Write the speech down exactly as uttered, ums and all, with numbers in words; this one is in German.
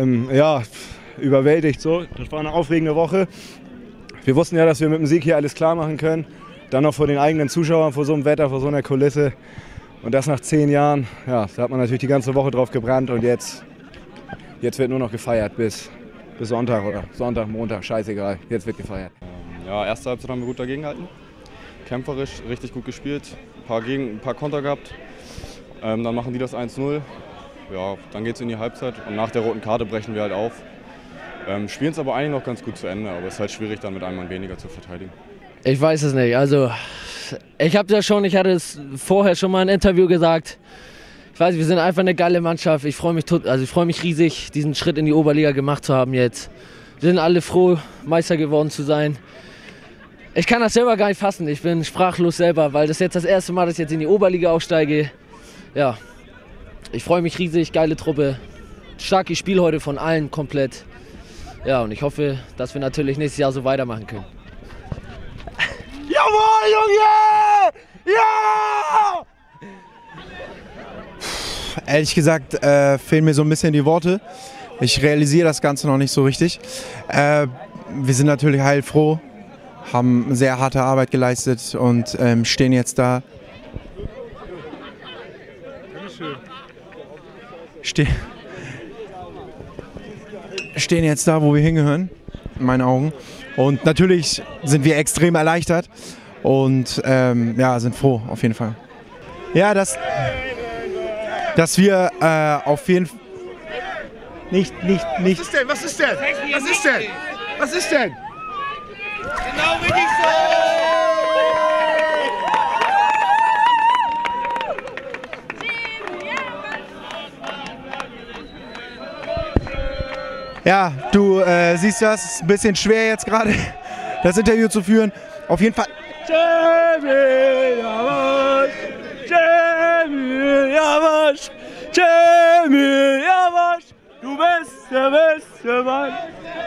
Ähm, ja, überwältigt so. Das war eine aufregende Woche. Wir wussten ja, dass wir mit dem Sieg hier alles klar machen können. Dann noch vor den eigenen Zuschauern, vor so einem Wetter, vor so einer Kulisse. Und das nach zehn Jahren. Ja, da hat man natürlich die ganze Woche drauf gebrannt. Und jetzt, jetzt wird nur noch gefeiert bis, bis Sonntag oder Sonntag, Montag, scheißegal. Jetzt wird gefeiert. Ja, erste Halbzeit haben wir gut dagegen gehalten. Kämpferisch, richtig gut gespielt. Ein paar, Gegen-, ein paar Konter gehabt. Ähm, dann machen die das eins null. Ja, dann geht es in die Halbzeit. Und nach der roten Karte brechen wir halt auf. Ähm, Spielen es aber eigentlich noch ganz gut zu Ende. Aber es ist halt schwierig, dann mit einem Mann weniger zu verteidigen. Ich weiß es nicht. Also, ich habe ja schon, ich hatte es vorher schon mal in einem Interview gesagt. Ich weiß, wir sind einfach eine geile Mannschaft. Ich freue mich, also ich freue mich riesig, diesen Schritt in die Oberliga gemacht zu haben jetzt. Wir sind alle froh, Meister geworden zu sein. Ich kann das selber gar nicht fassen. Ich bin sprachlos selber, weil das jetzt das erste Mal, dass ich jetzt in die Oberliga aufsteige. Ja, ich freue mich riesig, geile Truppe. Starkes Spiel heute von allen komplett. Ja, und ich hoffe, dass wir natürlich nächstes Jahr so weitermachen können. Jawohl, Junge! Ja! Ehrlich gesagt äh, fehlen mir so ein bisschen die Worte. Ich realisiere das Ganze noch nicht so richtig. Äh, wir sind natürlich heilfroh, haben sehr harte Arbeit geleistet und ähm, stehen jetzt da. Ste stehen jetzt da, wo wir hingehören, in meinen Augen. Und natürlich sind wir extrem erleichtert und ähm, ja, sind froh auf jeden Fall. Ja, dass, dass wir äh, auf jeden Fall nicht, nicht, nicht. Was ist denn? Was ist denn? Was ist denn? Was ist denn? Genau richtig so! Ja, du äh, siehst das, ist ein bisschen schwer jetzt gerade, das Interview zu führen. Auf jeden Fall. Cemil Yavaş, Cemil Yavaş, Cemil Yavaş, du bist der beste Mann.